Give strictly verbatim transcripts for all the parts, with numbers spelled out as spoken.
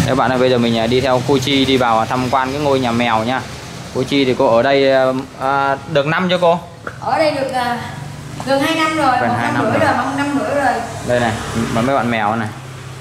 Các bạn ơi, bây giờ mình đi theo cô Chi đi vào tham quan cái ngôi nhà mèo nha. Cô Chi thì cô ở đây à, được năm chưa cô? Ở đây được à, gần hai năm rồi, gần một hai năm năm rưỡi rồi, rồi, một năm rưỡi rồi. Đây này, mấy bạn mèo này.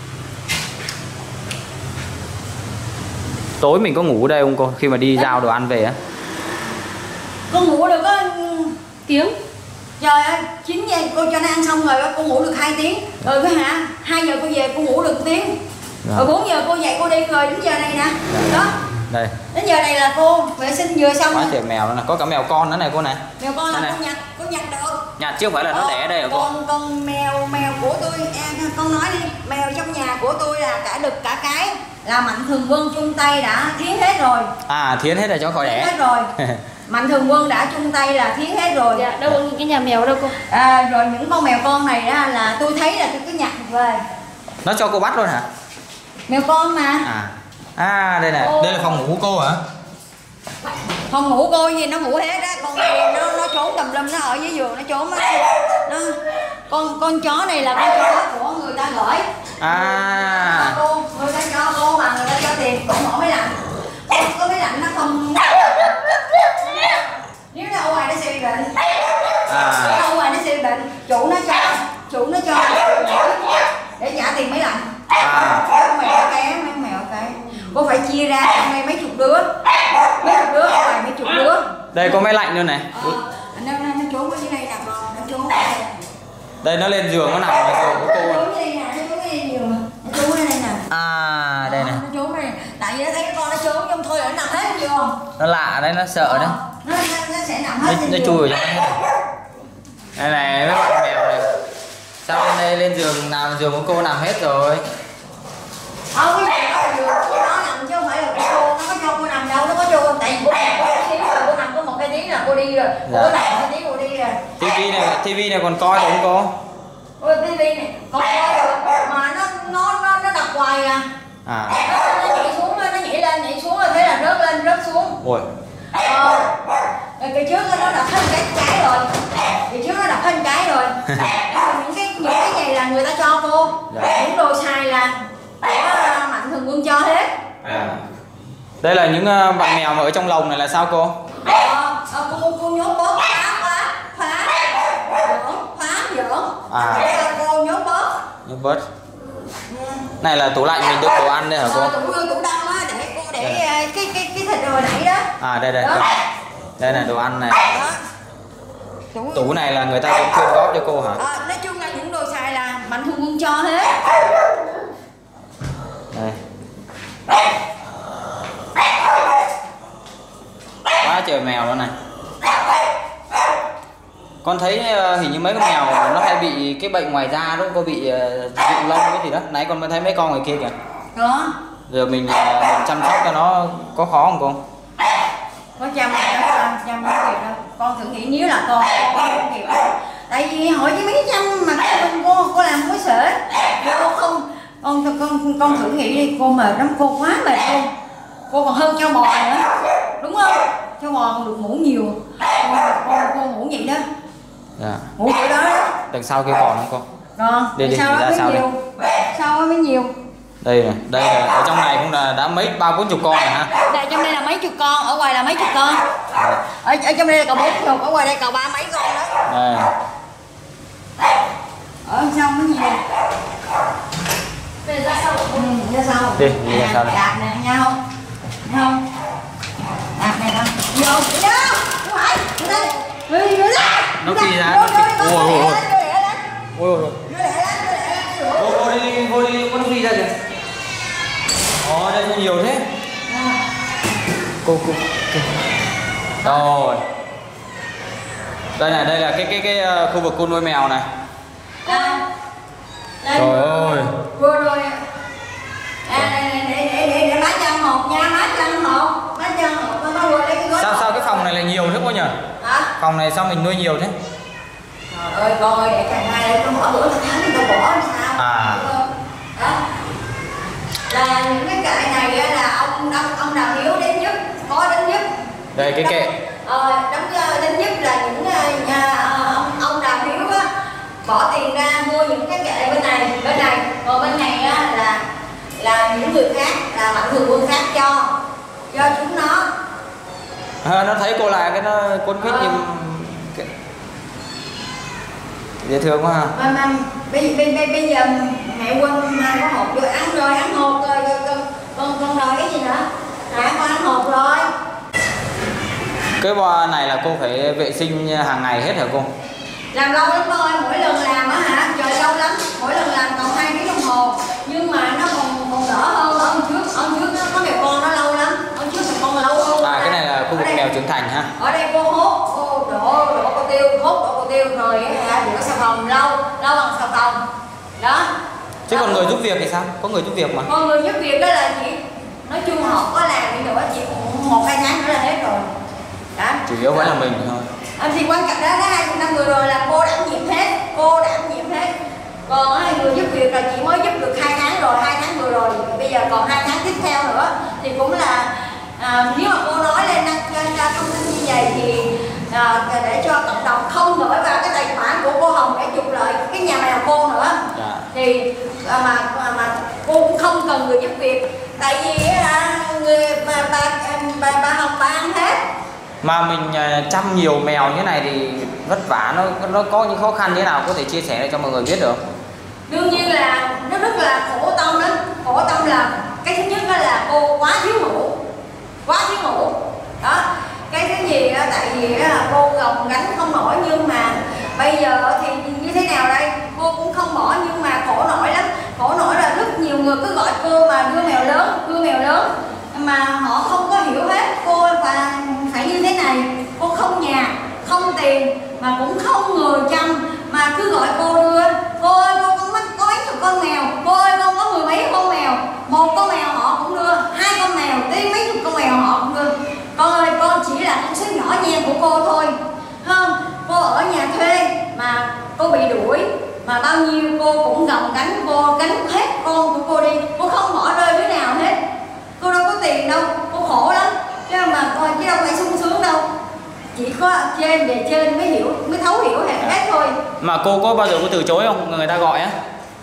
Tối mình có ngủ ở đây không cô? Khi mà đi giao đồ ăn về á. Cô ngủ được có tiếng. Trời ơi, chín giờ cô cho nó ăn xong rồi cô ngủ được hai tiếng. Rồi cái hả? hai giờ cô về cô ngủ được một tiếng. Rồi, rồi bốn giờ cô dậy cô đi rồi đến giờ này nè. Dạ. Đó. Đây. Đến giờ này là cô vệ sinh vừa xong. Quá trời mèo nữa này, có cả mèo con nữa này cô này. Mèo con là này. cô nhặt, cô nhặt được. Nhặt chứ không phải là nó ờ, đẻ ở đây hả cô? Con con mèo mèo của tôi, à, con nói đi, mèo trong nhà của tôi là cả đực cả cái là Mạnh Thường Quân chung tay đã thiến hết rồi. À, thiến hết rồi cho khỏi đẻ. Hết rồi. Mạnh Thường Quân đã chung tay là thiến hết rồi. Dạ, đâu có cái nhà mèo đâu cô. À, rồi những con mèo con này á, là tôi thấy là tôi cứ nhặt về. Nó cho cô bắt luôn hả? Mèo con mà. À, à đây này, Ô. đây là phòng ngủ của cô hả? Phòng ngủ cô gì nó ngủ hết á, con này nó nó trốn tùm lum, nó ở dưới giường nó trốn á. Nó con con chó này là con chó của người ta gửi. À. Cô, người ta cho cô mà người ta cho tiền, cô mở máy lạnh. Con có máy lạnh nó không. Nếu nó ở ngoài nó sẽ bị bệnh. À. Nó ở ngoài nó sẽ bị bệnh, chủ nó cho, chủ nó cho để trả tiền máy lạnh. À. Con mèo cái, mấy mèo cái. Cô phải chia ra trong đây mấy chục đứa, mấy chục đứa ở ngoài mấy chục đứa. Đây có máy lạnh luôn này. Ờ, nó, nó, nó trốn ở dưới đây nè, còn nó trốn ở đây. Đây nó lên giường nó nằm ở giường của cô. Nó trốn ở đây nè, nó trốn ở đây giường, nó trốn ở đây nè. À, đây này. Nó trốn ở đây, tại vì nó thấy cái con nó trốn trong thôi nó nằm hết trên giường. Nó lạ đấy, nó sợ đấy. Nó, nó, nó sẽ nằm hết Nó, trên nó giường. chui vào trong đấy. Đây này, mấy bạn mèo này. Sao lên đây lên giường nào giường của cô nằm hết rồi. Không, cái giường đó là giường của nó nằm chứ không phải là của cô, nó có cho cô nằm đâu, nó có cho cô, tại vì cô nằm có một xíu rồi, cô nằm có một hai tiếng là cô đi rồi. Dạ. Cô nằm hai tiếng cô đi rồi. Tivi này, tivi này còn coi được không cô? Ôi, tivi này, con coi được, mà nó nó nó nó đập hoài à. À. Nó, nó nhảy xuống, nó nhảy lên, nhảy xuống rồi thế là rớt lên, rớt xuống. Ôi. Ờ, rồi kỳ trước nó đập hết cái cái rồi, kỳ trước nó đập hết cái rồi. những cái những cái này là người ta cho cô, Dạ. những đồ xài là của Mạnh Thường Quân cho hết. À. Đây là những uh, bạn mèo mà ở trong lồng này là sao cô? Ờ, ờ, cô cô nhốt bớt, phá phá phá giỡn, phá giỡn. À. Cô nhốt bớt. Nhốt bớt. Này là tủ lạnh mình đựng đồ ăn đây hả cô? Ờ, tủ tủ đông á, để cô để uh, cái cái cái thịt hồi nãy đó. À đây đây. Đó. Đây là đồ ăn này. Đó. Tủ, Tủ này là người ta cũng quyên góp cho cô hả? à, nói chung là những đồ xài là Mạnh Thường Quân cho hết. Đây. Quá trời mèo đó này. Con thấy uh, hình như mấy con mèo nó hay bị cái bệnh ngoài da đúng không? Có bị uh, rụng lông cái gì đó. Nãy con mới thấy mấy con ngoài kia kìa. Đó. Giờ mình, uh, mình chăm sóc cho nó có khó không cô? Có chăm chăm chăm không kịp đâu. Con thử nghĩ nếu là con con không kịp đâu. Tại vì hỏi với mấy trăm mà con cô cô làm có sợ. Cô không con con con thử nghĩ đi, cô mệt lắm, cô quá mệt luôn. Cô còn hơn cho bò nữa, đúng không? Cho bò còn được ngủ nhiều. Con con, con ngủ vậy đó. Dạ. Ngủ vậy đó. Đằng sau kia còn không cô? Còn Đi, đi, sau đó ra mới sau đi. nhiều. Sau đó mới nhiều. Đây này, đây là ở trong này cũng là đã mấy ba bốn chục con rồi ha. Đây trong đây là mấy chục con, ở ngoài là mấy chục con. Dạ. Ở, ở trong đây là cậu bốn chục, ở ngoài đây cậu ba mấy con đó. Đây. Ở sau mới nhiều. Về ra sau. Ừ, ra sau. Đi, đi ra sau đây. Đạp nè, nghe không? Nghe không? Đạp này nè. Vô, vô. Không phải. Vô đây. Vô, vô đây. Nó phi ra, nó phi. Ôi ôi ôi. Ôi ôi ôi. Vô vô đi, vô đi, con phi ra kìa. Ồ, đây có nhiều thế. Cô cô. Rồi. Đây này, đây là cái cái cái uh, khu vực cô nuôi mèo này. Trời ơi. Vừa rồi. À, để để để để để má chân một nha, má chân một, má chân một, con có vừa đây cái gói. Sao sao cái phòng này lại nhiều thế cô nhỉ? Hả? Phòng này sao mình nuôi nhiều thế? Trời ơi con ơi, để càng ngày đây con bỏ bữa là tháng con bỏ làm sao? À. Đó. Là những cái kệ này á, là ông ông ông Đào Hiếu đến giúp, có đến giúp. Đây cái kệ. Ờ, đóng đến giúp là những nhà, ông ông Đào Hiếu á bỏ tiền ra mua những cái kệ bên này, bên này, còn bên này á là là những những người khác là mạnh thường quân khác cho cho chúng nó. À, nó thấy cô lại cái nó cuốn quýt ờ. nhưng dễ thương quá ha. Mà, mà bây, bây, bây, bây giờ mẹ Quân có hộp rồi, ăn rồi, ăn hộp rồi, rồi con con con đòi cái gì nữa? À, con ăn hộp rồi. Cái bo này là cô phải vệ sinh hàng ngày hết hả cô? Làm lâu lắm thôi, mỗi lần làm á hả, trời lâu lắm, mỗi lần làm còn hai tiếng đồng hồ, nhưng mà nó còn còn đỡ hơn ở trước, ở trước nó có mèo con nó lâu lắm, ở trước mèo con là lâu hơn. À, cái này là khu vực mèo trưởng thành ha. Ở đây cô hốt, cô đổ đổ cô tiêu, hốt đổ cô tiêu rồi á, rửa xà phòng lâu, lâu bằng xà phòng, đó. Chứ còn người giúp việc thì sao? Có người giúp việc mà. Còn người giúp việc đó là chị, nói chung họ có làm đi nữa chị cũng một hai tháng nữa là hết rồi. Đó. Chủ yếu vẫn là mình thôi. À, thì quan trọng đó, đó hai năm vừa rồi là cô đảm nhiệm hết, cô đảm nhiệm hết. Còn hai người giúp việc là chị mới giúp được hai tháng rồi, hai tháng vừa rồi, bây giờ còn hai tháng tiếp theo nữa thì cũng là à, nếu mà cô nói lên đăng ra thông tin như vậy thì à, để cho cộng đồng không gửi vào cái tài khoản của cô Hồng để trục lợi cái nhà mèo cô nữa. Dạ. Thì à, mà, mà mà cô cũng không cần người giúp việc, tại vì à, người bà bà bà, bà Hồng bà ăn hết. Mà mình chăm nhiều mèo như này thì vất vả, nó nó có những khó khăn như thế nào có thể chia sẻ cho mọi người biết được? Đương nhiên là nó rất là khổ tâm đó, khổ tâm là cái thứ nhất đó là cô quá thiếu ngủ, quá thiếu ngủ đó. Cái thứ gì đó, tại vì đó là cô gồng gánh không nổi, nhưng mà bây giờ thì như thế nào đây, cô cũng không bỏ, nhưng mà khổ nổi lắm, khổ nổi là rất nhiều người cứ gọi cô mà đưa mèo lớn, đưa mèo lớn mà họ không có hiểu hết cô và phải như thế này. Cô không nhà, không tiền mà cũng không người chăm mà cứ gọi cô đưa. Cô ơi cô có mấy, có mấy chục con mèo, cô ơi con có mười mấy con mèo, một con mèo họ cũng đưa, hai con mèo tới mấy chục con mèo họ cũng đưa. Con ơi con chỉ là con số nhỏ nhen của cô thôi, không? Cô ở nhà thuê mà cô bị đuổi mà bao nhiêu cô cũng gồng gánh, cô gánh hết con của cô đi, cô không bỏ rơi đứa nào hết. Cô đâu có tiền đâu, cô khổ lắm, chứ mà coi chứ đâu phải sung sướng đâu. Chỉ có trên về trên mới hiểu, mới thấu hiểu hết, hết thôi. Mà cô có bao giờ cô từ chối không? Người ta gọi á.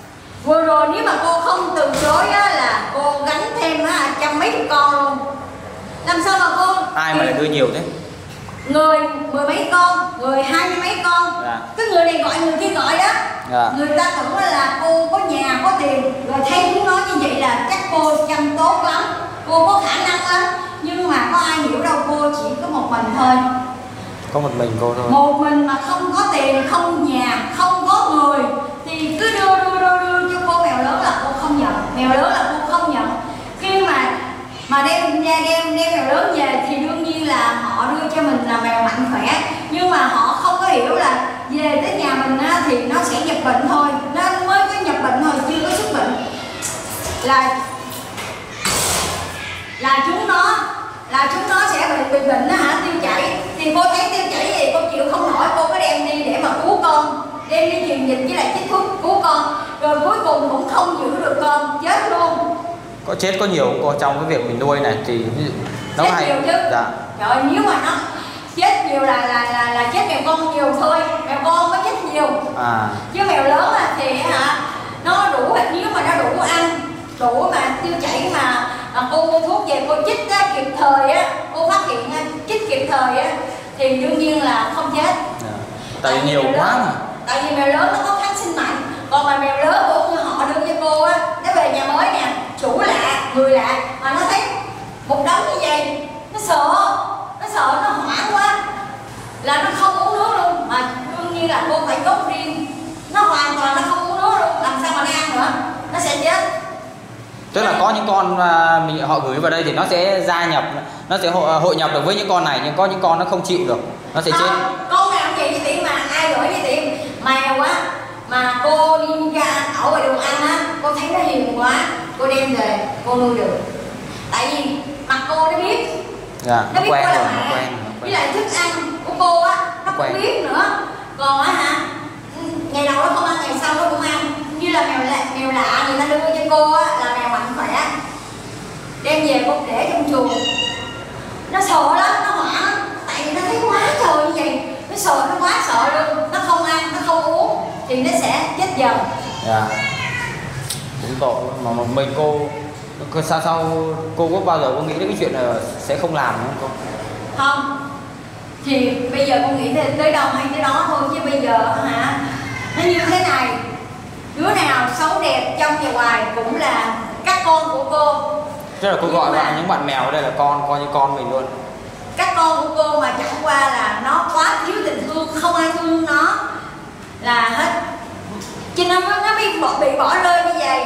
Vừa rồi nếu mà cô không từ chối á là cô gánh thêm á trăm mấy chục con luôn. Làm sao mà cô? Ai mà lại đưa nhiều thế? Người mười mấy con, người hai mươi mấy con. Dạ. Cái người này gọi người kia gọi đó. Dạ. Người ta tưởng là cô có nhà có tiền, rồi thấy chúng nói như vậy là chắc cô chăm tốt lắm, cô có khả năng lắm, nhưng mà có ai hiểu đâu, cô chỉ có một mình thôi. Có một mình cô thôi. Một mình mà không có tiền, không nhà, không có người thì cứ đưa đưa đưa đưa cho cô mèo lớn là cô không nhận, mèo lớn là cô không nhận. Khi mà mà đem ra đem đem mèo lớn về thì đương nhiên là họ đưa cho mình là mèo mạnh khỏe, nhưng mà họ không có hiểu là về tới nhà mình á, thì nó sẽ nhập bệnh thôi, nó mới có nhập bệnh thôi, chưa có xuất bệnh là là chúng nó là chúng nó sẽ bị bị bệnh đó hả, tiêu chảy. Thì cô thấy tiêu chảy gì cô chịu không nổi, cô có đem đi để mà cứu con, đem đi truyền dịch với lại chích thuốc cứu con, rồi cuối cùng cũng không giữ được con, chết luôn. Có chết có nhiều cô trong cái việc mình nuôi này thì nó chết hay nhiều chứ. Dạ. Trời ơi, nếu mà nó chết nhiều là là là, là chết mèo con nhiều thôi, mèo con mới chết nhiều. À. Chứ mèo lớn là thì hả nó đủ, nếu mà nó đủ ăn đủ mà tiêu chảy mà à, cô mua thuốc về cô chích á, kịp thời á, cô phát hiện á, chích kịp thời á thì đương nhiên là không chết. Dạ. Tại vì nhiều quá mà. Tại vì mèo lớn nó có kháng sinh mạnh, còn mà mèo lớn của họ đưa cho cô á, nó về nhà mới nè, chủ lạ, người lạ mà nó thấy một đống như vậy, nó sợ, nó sợ, nó hoảng quá là nó không uống nước luôn. Mà đương nhiên là cô phải gốc riêng, nó hoàn toàn nó không uống nước luôn, làm sao mà nó ăn nữa, nó sẽ chết. Tức là có những con mà mình họ gửi vào đây thì nó sẽ gia nhập, nó sẽ hội, hội nhập được với những con này, nhưng có những con nó không chịu được, nó sẽ chết. À, con nào cũng vậy với tiệm, mà ai gửi với tiệm mèo á mà cô đi ra ở ngoài đường ăn á, cô thấy nó hiền quá, cô đem về cô nuôi được. Tại vì mặt cô nó biết, dạ, nó biết quen cô là rồi, mẹ, nó quen, với lại thức ăn của cô á nó cũng biết nữa. Còn á hả, ngày đầu nó không ăn, ngày sau nó cũng ăn. Như là mèo lạ, mèo lạ người ta đưa cho cô á là mèo mạnh khỏe, đem về cô để trong chuồng, nó sợ lắm, nó hoảng, tại vì nó thấy quá trời như vậy, nó sợ, nó quá sợ luôn, nó không ăn, nó không uống thì nó sẽ chết dần. dạ. Đúng tội mà một mình cô Còn sao sau cô có bao giờ cô nghĩ đến cái chuyện là sẽ không làm không cô? Không, thì bây giờ cô nghĩ tới đâu hay tới đó thôi, chứ bây giờ hả nó như thế này, đứa nào xấu đẹp trong và ngoài cũng là các con của cô. Tức là cô nhưng gọi mà... vào những bạn mèo ở đây là con, coi như con mình luôn. Các con của cô mà chẳng qua là nó quá thiếu tình thương, không ai thương nó là hết, cho nên nó, nó bị, bỏ, bị bỏ rơi như vậy.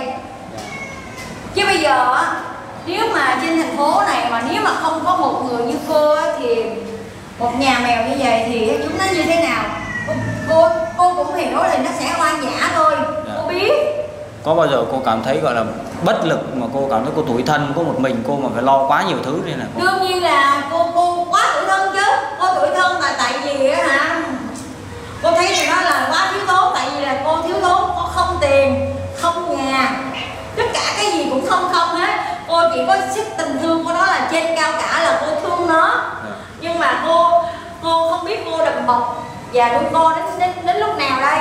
Chứ bây giờ á, nếu mà trên thành phố này mà nếu mà không có một người như cô á, thì một nhà mèo như vậy thì chúng nó như thế nào? Cô cô, cô cũng hiểu là nó sẽ hoang dã thôi, dạ. Cô biết. Có bao giờ cô cảm thấy gọi là bất lực mà cô cảm thấy cô tủi thân, có một mình cô mà phải lo quá nhiều thứ nên là cô... Đương nhiên là cô cô quá tủi thân chứ. Cô tủi thân là tại vì á hả, cô thấy thì nó là quá thiếu thốn, tại vì là cô thiếu thốn, cô không tiền, không nhà, tất cả cái gì cũng không không hết. Cô chỉ có sức tình thương của nó là trên cao cả, là cô thương nó. Yeah. Nhưng mà cô cô không biết cô đùm bọc và nuôi cô đến, đến đến lúc nào đây.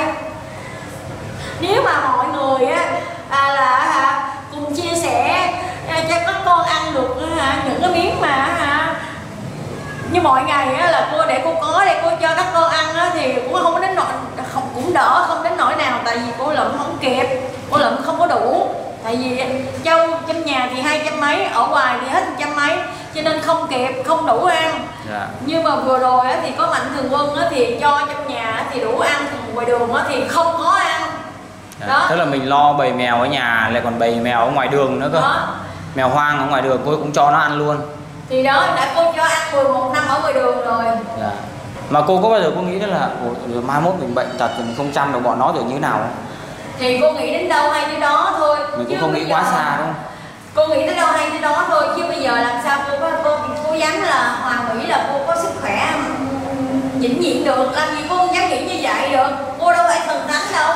Nếu mà mọi người á à, là à, cùng chia sẻ à, cho các con ăn được à, những cái miếng mà à, như mọi ngày á, là cô để cô có để cô cho các con ăn á, thì cũng không có đến nỗi, không cũng đỡ, không đến nỗi nào, tại vì cô lượm không kịp, cô lượm không có đủ. Tại vì châu trong nhà thì hai trăm mấy, ở ngoài thì hết một trăm mấy, cho nên không kịp, không đủ ăn. Yeah. Nhưng mà vừa rồi á, thì có Mạnh Thường Quân á, thì cho trong nhà thì đủ ăn, còn ngoài đường á, thì không có ăn. Đó. Tức là mình lo bầy mèo ở nhà lại còn bầy mèo ở ngoài đường nữa cơ. Đó. Mèo hoang ở ngoài đường cô cũng cho nó ăn luôn. Thì đó, đã cô cho ăn mười một năm ở ngoài đường rồi. Dạ. Mà cô có bao giờ cô nghĩ đó là mai mốt mình bệnh tật thì mình không chăm được bọn nó rồi như thế nào không? Thì cô nghĩ đến đâu hay tới đó thôi. Mình cũng không nghĩ quá xa đúng không? Cô nghĩ tới đâu hay tới đó thôi, chứ bây giờ làm sao cô có cô, cô dám là Hoàng nghĩ là cô có sức khỏe vĩnh viễn được, làm gì cô không dám nghĩ như vậy được. Cô đâu phải thần thánh đâu.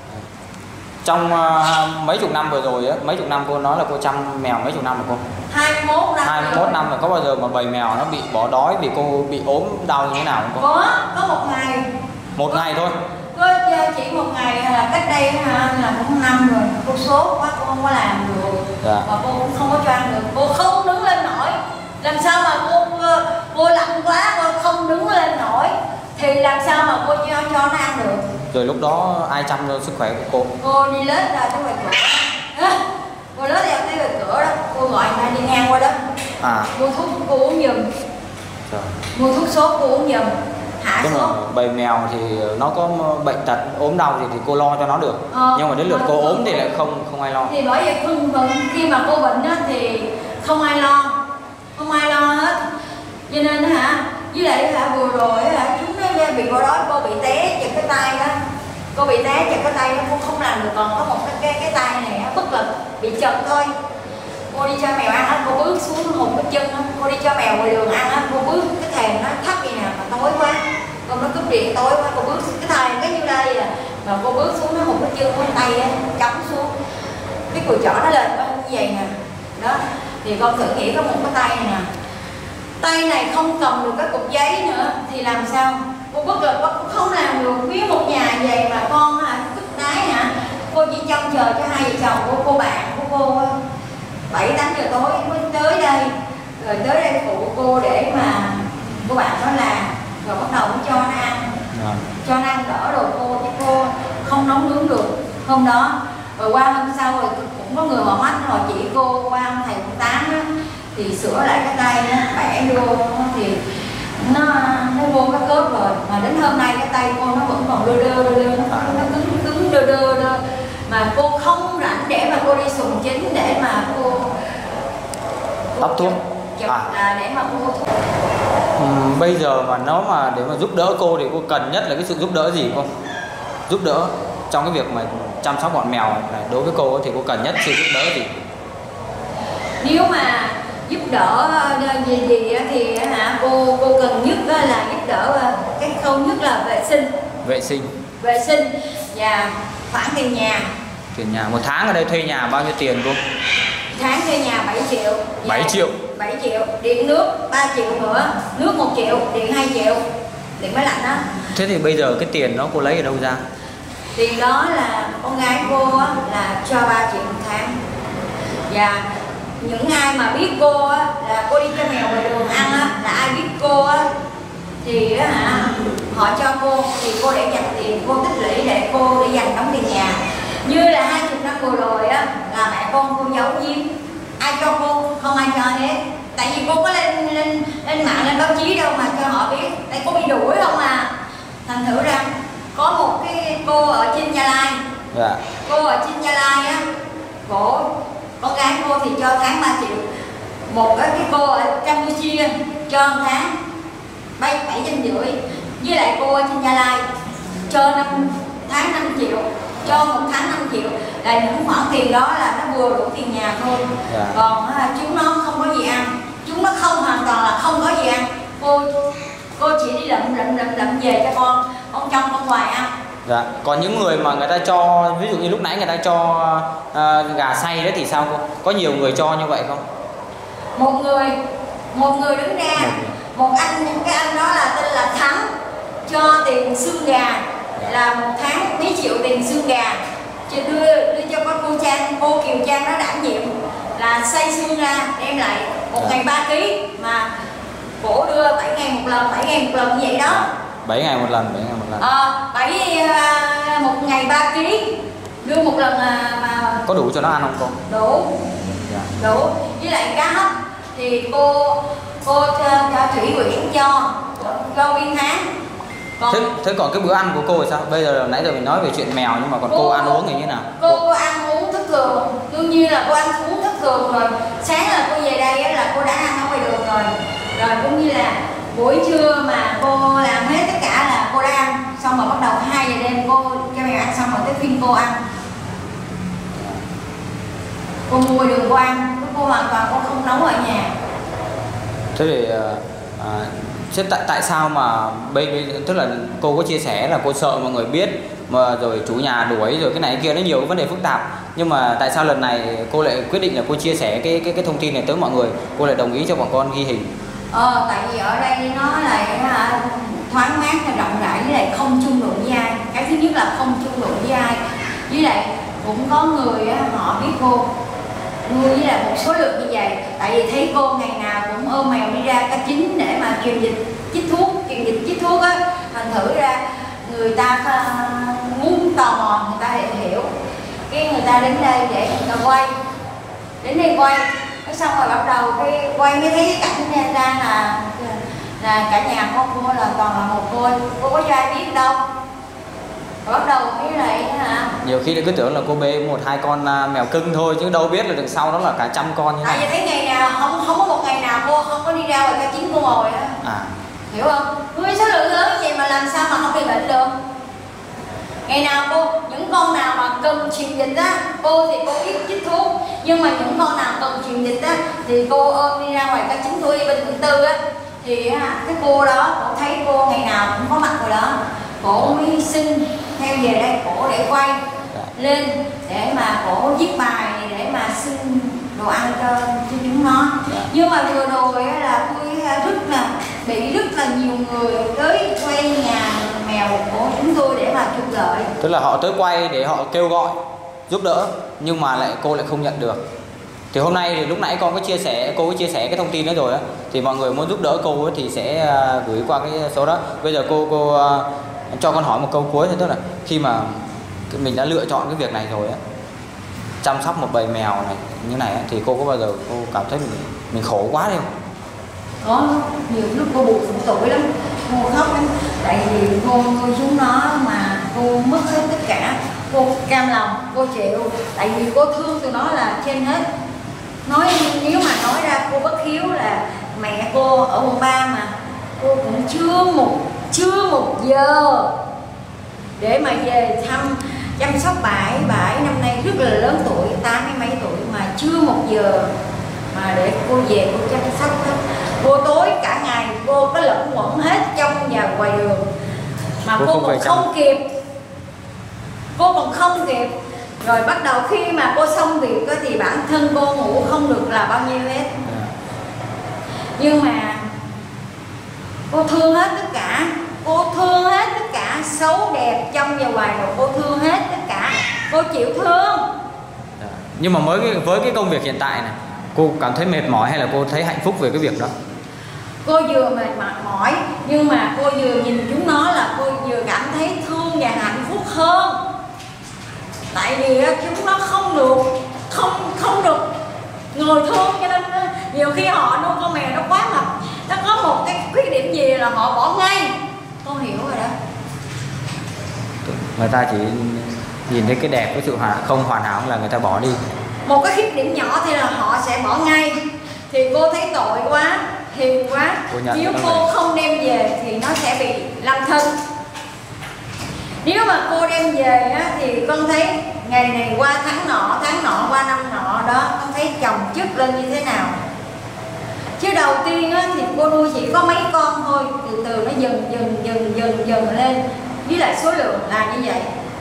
Trong uh, mấy chục năm vừa rồi á, mấy chục năm cô nói là cô chăm mèo mấy chục năm rồi cô? hai mươi mốt năm. hai mươi mốt năm rồi, có bao giờ mà bầy mèo nó bị bỏ đói vì cô bị ốm đau như thế nào không cô? Có, có một ngày. Một có, ngày thôi? Có chỉ một ngày là cách đây là cũng năm rồi, cô sốt quá cô không có làm được. Dạ. Và cô cũng không có cho ăn được, cô không đứng lên nổi. Làm sao mà cô cô lạnh quá cô không đứng lên nổi thì làm sao mà cô cho cho nó ăn được? Rồi lúc đó ai chăm cho sức khỏe của cô? Cô đi lết ra cái ngoài cửa. Cô lết ra cái ngoài cửa đó, cô gọi người ta đi ngang qua đó. À. Mua thuốc cô uống giùm. Trời. Mua thuốc sốt cô uống giùm. Hạ Tức sốt. là bầy mèo thì nó có bệnh tật ốm đau thì, thì cô lo cho nó được. Ờ, nhưng mà đến lượt cô ốm thì lại không không ai lo. Thì bởi vậy không, khi mà cô bệnh đó thì không ai lo, không ai lo hết. Cho nên hả, với lại hả vừa rồi hả chúng nó bị bỏ đói, cô bị té chật cái tay đó, cô bị té chật cái tay đó, cô không làm được, còn có một cái cái, cái tay này bất lực bị chật thôi. Cô đi cho mèo ăn á, cô bước xuống hụt cái chân á, cô đi cho mèo ngoài đường ăn á, cô bước cái thềm nó thấp vậy nè mà tối quá, còn nó cúp điện tối quá, cô bước cái thềm cái như đây à, mà cô bước xuống nó hụt cái chân, cái tay á chống xuống, cái cùi chỏ nó lên như vậy nè, đó thì con thử nghĩ có một cái tay này nè, tay này không cầm được cái cục giấy nữa thì làm sao? Cô bất lực quá, cô không làm được. Biết một nhà vậy mà con hả, tức đái hả, cô chỉ trông chờ cho hai vợ chồng của cô bạn của cô bảy tám giờ tối mới tới đây, rồi tới đây phụ cô để mà cô bạn nó làm, rồi bắt đầu mới cho nó ăn, à. cho nó ăn đỡ rồi cô, chứ cô không nấu nướng được hôm đó. Rồi qua hôm sau rồi cũng có người họ mắt họ chỉ cô qua ông thầy cũng tám á, thì sửa lại cái tay nó bẻ vô thì nó nó vô cái khớp rồi, mà đến hôm nay cái tay cô nó vẫn còn đơ đơ đơ đơ, nó, nó cứng cứng đơ đơ đơ, mà cô không rảnh để mà cô đi sùng chính để mà cô, cô tóc thuốc à. À, để mà cô thuốc. Ừ, bây giờ mà nó mà để mà giúp đỡ cô thì cô cần nhất là cái sự giúp đỡ gì cô? Giúp đỡ trong cái việc mà chăm sóc bọn mèo này, đối với cô thì cô cần nhất sự giúp đỡ gì? Nếu mà giúp đỡ gì gì thì hả cô cô cần nhất là giúp đỡ cái khâu nhất là vệ sinh vệ sinh vệ sinh và khoản tiền nhà. Tiền nhà một tháng ở đây thuê nhà bao nhiêu tiền cô? Tháng thuê nhà bảy triệu. bảy triệu. bảy triệu, điện nước ba triệu nữa, nước một triệu, điện hai triệu, điện máy lạnh đó. Thế thì bây giờ cái tiền đó cô lấy ở đâu ra? Tiền đó là con gái cô á, là cho ba triệu một tháng, và những ai mà biết cô á, là cô đi cho mèo ngoài đường ăn á, là ai biết cô á thì á hả họ cho cô thì cô để dành tiền, cô tích lũy để cô để dành đóng tiền nhà. Như là hai chục năm vừa rồi á là mẹ con cô giấu giếm, ai cho cô, không ai cho hết. Tại vì cô có lên lên lên mạng lên báo chí đâu mà cho họ biết, tại cô bị đuổi không à. Thành thử ra có một cái cô ở trên Gia Lai, dạ. cô ở trên Gia Lai á, cổ con gái cô thì cho tháng ba triệu, một cái cô ở Campuchia cho tháng bay bảy trăm rưỡi, với lại cô ở trên Gia Lai cho năm tháng năm triệu, cho một tháng năm triệu, là những khoản tiền đó là nó vừa đủ tiền nhà thôi. Dạ. Còn chúng nó không có gì ăn, chúng nó không hoàn toàn là không có gì ăn. Cô cô chỉ đi lượm lượm lượm lượm về cho con con trong con ngoài ăn. Dạ. Còn những người mà người ta cho, ví dụ như lúc nãy người ta cho uh, gà xay đó thì sao cô? Có nhiều người cho như vậy không? Một người một người đứng ra, một anh, cái anh đó là tên là Thắng, cho tiền xương gà là một tháng mấy triệu tiền xương gà, chị đưa đưa cho con cô Trang, cô Kiều Trang đó đảm nhiệm là xay xương ra đem lại một dạ. ngày ba ký, mà cổ đưa bảy ngày một lần, bảy ngày một lần như vậy đó. bảy ngày một lần, bảy ngày một lần. Ờ, bảy uh, một ngày ba ký, đưa một lần uh, mà có đủ cho nó ăn không cô? Đủ. Dạ. Đủ. Với lại cá hấp thì cô cô cho, cho Thủy Nguyễn cho cho nguyên tháng. Còn thế, thế còn cái bữa ăn của cô thì sao? Bây giờ nãy giờ mình nói về chuyện mèo, nhưng mà còn cô, cô ăn uống thì như thế nào? Cô, cô ăn uống thất thường, đương nhiên là cô ăn uống thất thường rồi. Sáng là cô về đây á, là cô đã ăn ở ngoài đường rồi. Rồi cũng như là buổi trưa mà cô làm hết tất cả là cô đã ăn, xong rồi bắt đầu hai giờ đêm cô cho mèo ăn xong rồi tới phiên cô ăn. Cô mua đường cô ăn, cô hoàn toàn cô không nấu ở nhà. Thế thì à, thế tại tại sao mà bây tức là cô có chia sẻ là cô sợ mọi người biết mà rồi chủ nhà đuổi rồi cái này cái kia, nó nhiều cái vấn đề phức tạp, nhưng mà tại sao lần này cô lại quyết định là cô chia sẻ cái cái cái thông tin này tới mọi người, cô lại đồng ý cho bọn con ghi hình? Ờ, tại vì ở đây nó là thoáng mát và rộng rãi, với lại không chung đụng với ai. Cái thứ nhất là không chung đụng với ai, với lại cũng có người họ biết cô nuôi với lại một số lượng như vậy. Tại vì thấy cô ngày nào cũng ôm mèo đi ra cá chính để mà truyền dịch chích thuốc, truyền dịch chích thuốc á, thành thử ra người ta muốn tò mò, người ta để hiểu, cái người ta đến đây để người ta quay, đến đây quay, xong rồi bắt đầu cái quay mới thấy cái cảnh ra là là cả nhà con cô là toàn là một cô, cô có cho ai biết đâu. Rồi bắt đầu cái này hả? Nhiều khi cứ tưởng là cô bê một hai con mèo cưng thôi, chứ đâu biết là đằng sau đó là cả trăm con như tại này. vì thấy ngày nào không không có một ngày nào cô không có đi ra ngoài cá chín cô ngồi á. À. Hiểu không? Nuôi số lượng lớn như vậy mà làm sao mà không bị bệnh được? Ngày nào cô, những con nào mà cần truyền dịch á, cô thì cô biết chích thuốc, nhưng mà những con nào cần truyền dịch á thì cô ôm đi ra ngoài cá chín cô đi bên quận tư á, thì cái cô đó cô thấy cô ngày nào cũng có mặt rồi đó, cổ mới xin theo về đây cổ để quay lên để mà cổ viết bài để mà xin đồ ăn cho, cho chúng nó. Nhưng mà vừa rồi là tôi rất là bị rất là nhiều người tới quay nhà mèo của chúng tôi để mà trục lợi. Tức là họ tới quay để họ kêu gọi giúp đỡ, nhưng mà lại cô lại không nhận được. Thì hôm nay thì lúc nãy con có chia sẻ, cô có chia sẻ cái thông tin đó rồi á, thì mọi người muốn giúp đỡ cô ấy thì sẽ gửi qua cái số đó. Bây giờ cô cô cho con hỏi một câu cuối thôi, tức là khi mà mình đã lựa chọn cái việc này rồi á, chăm sóc một bầy mèo này như này á, thì cô có bao giờ cô cảm thấy mình mình khổ quá không? Có nhiều lúc cô buồn tuổi lắm, cô khóc lắm, tại vì cô nuôi chúng nó mà cô mất hết tất cả, cô cam lòng, cô chịu, tại vì cô thương tụi nó là trên hết. Nói nếu mà nói ra cô bất hiếu là mẹ cô ở quận ba mà cô cũng chưa một chưa một giờ để mà về thăm chăm sóc bà ấy. Bà ấy năm nay rất là lớn tuổi, tám mươi mấy tuổi mà chưa một giờ mà để cô về cô chăm sóc hết. Cô tối cả ngày cô có lẫn quẩn hết trong và ngoài đường mà cô, cô còn không kịp, cô còn không kịp. Rồi bắt đầu khi mà cô xong việc đó, thì bản thân cô ngủ không được là bao nhiêu hết. Nhưng mà cô thương hết tất cả, cô thương hết tất cả, xấu đẹp trong và ngoài rồi cô thương hết tất cả, cô chịu thương. Nhưng mà mới cái, với cái công việc hiện tại này, Cô cảm thấy mệt mỏi hay là cô thấy hạnh phúc về cái việc đó? Cô vừa mệt mỏi nhưng mà cô vừa nhìn chúng nó là cô vừa cảm thấy thương và hạnh phúc hơn. Tại vì chúng nó không được không không được người thương, cho nên nhiều khi họ nuôi con mèo nó quá mập, nó có một cái khuyết điểm gì là họ bỏ ngay. Con hiểu rồi đó. Người ta chỉ nhìn thấy cái đẹp, cái sự hòa, không hoàn hảo là người ta bỏ đi. Một cái khuyết điểm nhỏ thì là họ sẽ bỏ ngay. Thì cô thấy tội quá, hiền quá, nếu cô này. Không đem về thì nó sẽ bị lâm thân. Nếu mà cô đem về á, thì con thấy ngày này qua tháng nọ, tháng nọ qua năm nọ đó, con thấy chồng chất lên như thế nào. Chứ đầu tiên á, thì cô nuôi chỉ có mấy con thôi, từ từ nó dần dần dần dần dần lên, với lại số lượng là như vậy.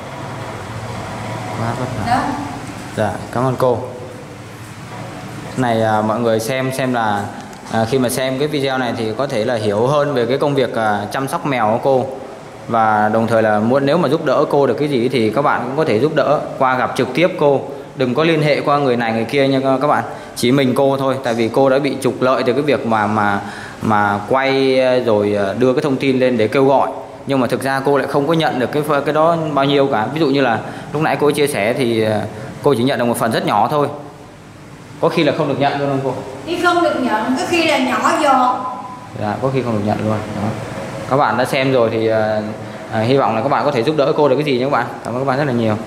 Quá vất vả. Đó. Dạ, cảm ơn cô. Này à, mọi người xem xem là à, khi mà xem cái video này thì có thể là hiểu hơn về cái công việc à, chăm sóc mèo của cô. Và đồng thời là muốn nếu mà giúp đỡ cô được cái gì thì các bạn cũng có thể giúp đỡ qua gặp trực tiếp cô. Đừng có liên hệ qua người này người kia nha các bạn. Chỉ mình cô thôi, tại vì cô đã bị trục lợi từ cái việc mà mà mà quay rồi đưa cái thông tin lên để kêu gọi. Nhưng mà thực ra cô lại không có nhận được cái cái đó bao nhiêu cả. Ví dụ như là lúc nãy cô chia sẻ thì cô chỉ nhận được một phần rất nhỏ thôi. Có khi là không được nhận luôn không cô? Khi không được nhận, có khi là nhỏ giọt. Dạ, có khi không được nhận luôn. Đó. Các bạn đã xem rồi thì à, à, hy vọng là các bạn có thể giúp đỡ cô được cái gì nhé các bạn. Cảm ơn các bạn rất là nhiều.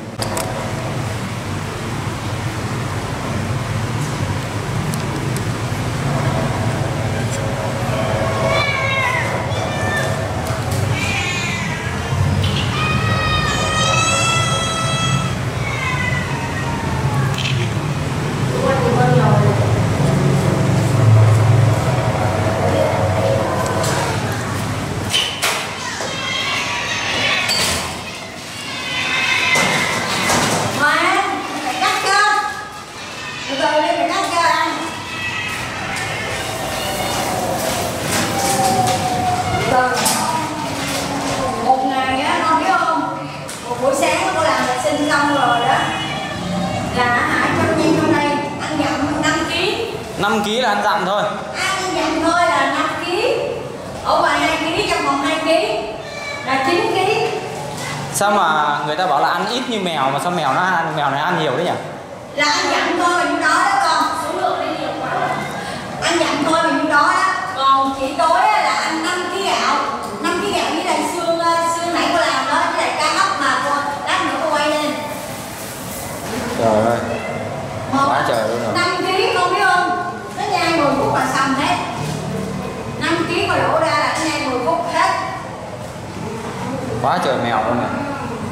Một ngày á, con biết không? Một buổi sáng cô làm vệ sinh xong rồi đó là hả cho nhiên trong đây ăn dặm năm ký. năm ký là ăn dặm thôi. Ăn dặm thôi là năm ký. Ở ngoài hai ký, trong vòng hai ký là chín ký. Sao mà người ta bảo là ăn ít như mèo mà sao mèo nó ăn, mèo này ăn nhiều đấy nhỉ? Là ăn dặm thôi mà nhiêu đó đó con. Số lượng nó nhiều quá. Ăn dặm thôi mà nhiêu đó đó. Còn chỉ tối là ăn năm ký gạo. năm ký gạo với lại xương xương nãy cô làm đó, với lại cá hấp mà cô lát nữa cô quay lên. Trời ơi. Quá trời luôn rồi. năm ký con biết không? Nó nhai mười phút là xong hết. năm ký mà đổ ra là nó nhai mười phút hết. Quá trời mèo luôn này.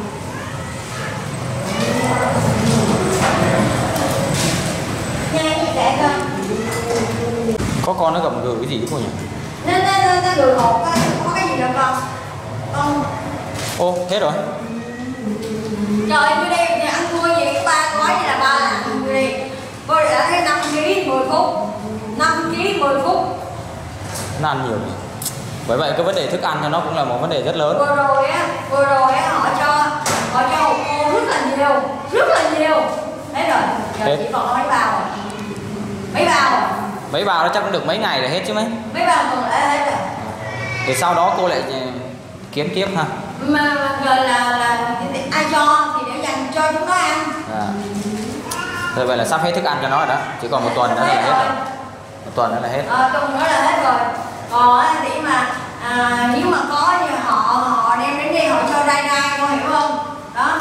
Nhai như vậy thôi. Có con nó gầm gừ cái gì cô nhỉ? Nó nó nó gừ hột á, có cái gì đâu con? Con. Ô, hết rồi. Trời như đây ăn thua gì ba gói như là ba lần như đây. Cô đã thấy năm ký mười phút. năm ký mười phút. Nó ăn nhiều nhỉ? Bởi vậy cái vấn đề thức ăn cho nó cũng là một vấn đề rất lớn. Vừa rồi á, vừa rồi á họ cho họ cho hột khô rất là nhiều, rất là nhiều. Đấy rồi, giờ chỉ còn mấy bao rồi. Mấy bao rồi. Mấy bao đó chắc cũng được mấy ngày là hết chứ mấy. Mấy bao còn lại hết rồi. Thì sau đó cô lại kiếm tiếp ha. Mà rồi là là ai cho thì để dành cho chúng nó ăn. À. Thế vậy là sắp hết thức ăn cho nó rồi đó. Chỉ còn một tuần nữa là hết rồi. Một tuần nữa là hết. Ờ, tuần nữa là hết rồi. Còn để mà à, nếu mà có thì họ họ đem đến đây họ cho rai rai, con hiểu không? Đó.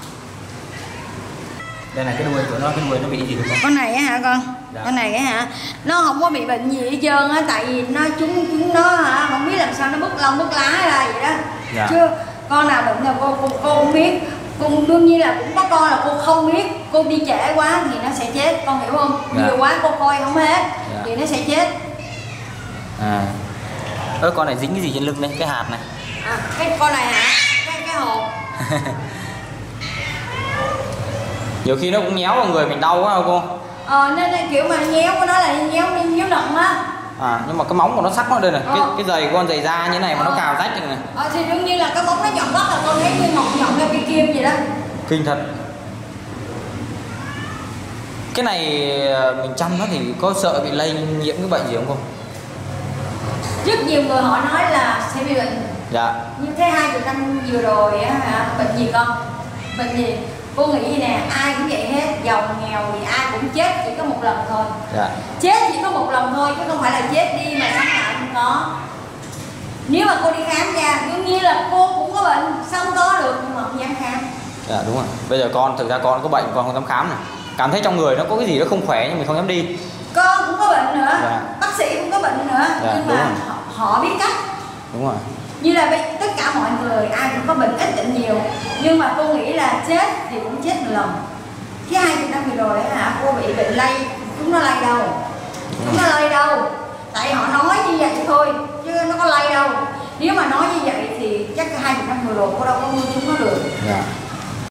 Đây là cái đuôi của nó, cái đuôi nó bị gì không? Con này á hả con? Dạ. Con này á hả? Nó không có bị bệnh gì hết trơn á, tại vì nó chúng chúng nó hả, không biết làm sao nó bứt lông bứt lá ra vậy đó. Dạ. Chứ con nào bệnh là cô cô cô không biết. Cô đương nhiên là cũng có con là cô không biết, cô đi trễ quá thì nó sẽ chết, con hiểu không? Dạ. Nhiều quá cô coi không hết. Dạ. Thì nó sẽ chết. À. Ơ con này dính cái gì trên lưng đây? Cái hạt này. À, cái con này hả? Cái cái hột. Nhiều khi nó cũng nhéo vào người mình đau quá không cô? Ờ nên, nên kiểu mà nhéo của nó là nhéo nhéo nặng á. À nhưng mà cái móng của nó sắc nó đây này, ờ. cái cái giày con giày da như thế này mà ờ. nó cào rách như này. Ờ thì đương nhiên là cái móng nó nhọn rất là con thấy như mọc nhọn ra kim kim vậy đó. Kinh thật. Cái này mình chăm nó thì có sợ bị lây nhiễm cái bệnh gì không không? Rất nhiều người họ nói là sẽ bị bệnh. Dạ. Như thế hai chục năm vừa rồi á hả, bệnh gì con? Bệnh gì? Cô nghĩ gì nè, ai cũng vậy hết, giàu nghèo thì ai cũng chết chỉ có một lần thôi. Dạ. Chết chỉ có một lần thôi chứ không phải là chết đi mà sống lại không có. Nếu mà cô đi khám ra, đương nhiên là cô cũng có bệnh, xong có được nhưng mà không dám khám. Dạ đúng rồi. Bây giờ con thực ra con có bệnh con không dám khám này. Cảm thấy trong người nó có cái gì nó không khỏe nhưng mình không dám đi. Con cũng có bệnh nữa, Dạ. bác sĩ cũng có bệnh nữa, Dạ, nhưng đúng mà rồi. họ, họ biết cách. Đúng rồi. Như là bây, tất cả mọi người ai cũng có bệnh ít bệnh nhiều, nhưng mà cô nghĩ là chết thì cũng chết một lần. Cái hai chục năm vừa rồi á hả, cô bị bệnh lây, chúng nó lây đâu, chúng nó lây đâu, tại họ nói như vậy thôi chứ nó có lây đâu. Nếu mà nói như vậy thì chắc hai chục năm vừa rồi cô đâu có nuôi chúng nó được. Dạ.